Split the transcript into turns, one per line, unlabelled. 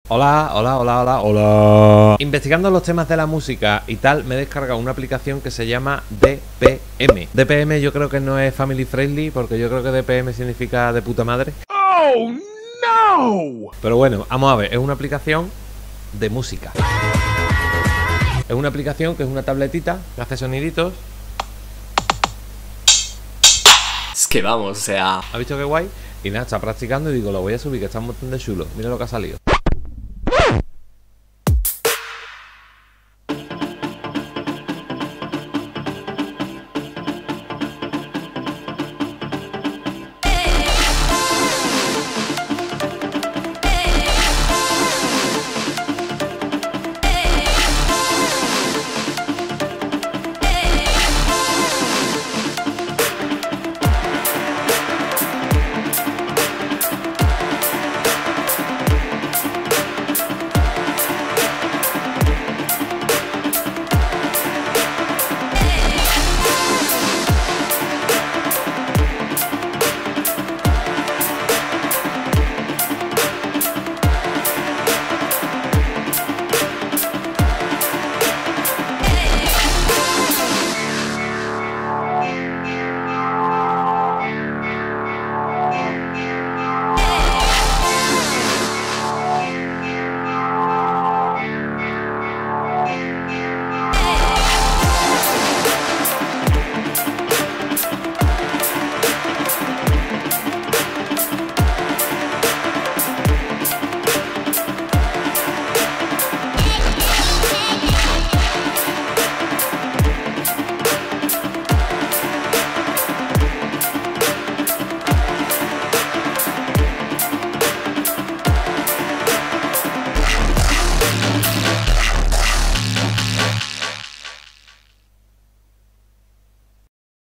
Hola, hola, hola, hola, hola. Investigando los temas de la música y tal, me he descargado una aplicación que se llama DPM. DPM yo creo que no es family friendly, porque yo creo que DPM significa de puta madre. ¡Oh, no! Pero bueno, vamos a ver, es una aplicación de música. Es una aplicación que es una tabletita que hace soniditos.
Es que vamos, o sea...
¿Has visto qué guay? Y nada, está practicando y digo, lo voy a subir, que está un montón de chulo. Mira lo que ha salido.